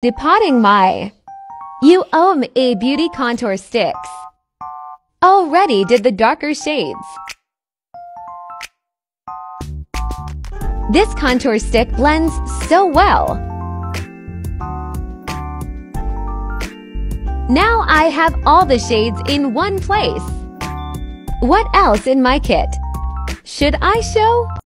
Depotting my Uoma beauty contour sticks. Already did the darker shades. This contour stick blends so well. Now I have all the shades in one place. What else in my kit should I show?